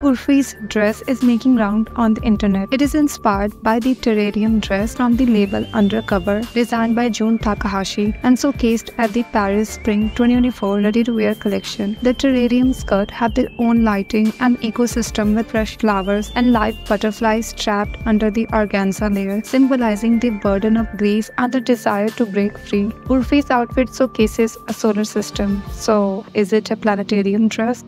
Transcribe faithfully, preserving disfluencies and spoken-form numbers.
Urfi's dress is making round on the internet. It is inspired by the Terrarium dress from the label Undercover, designed by Jun Takahashi and showcased at the Paris Spring twenty twenty-four ready-to-wear collection. The Terrarium skirt have their own lighting and ecosystem with fresh flowers and live butterflies trapped under the organza layer, symbolizing the burden of grief and the desire to break free. Urfi's outfit showcases a solar system. So, is it a planetarium dress?